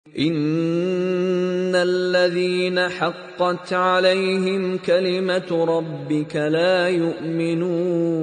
إِنَّ الَّذِينَ حَقَّتْ عَلَيْهِمْ كَلِمَةُ رَبِّكَ لَا يُؤْمِنُونَ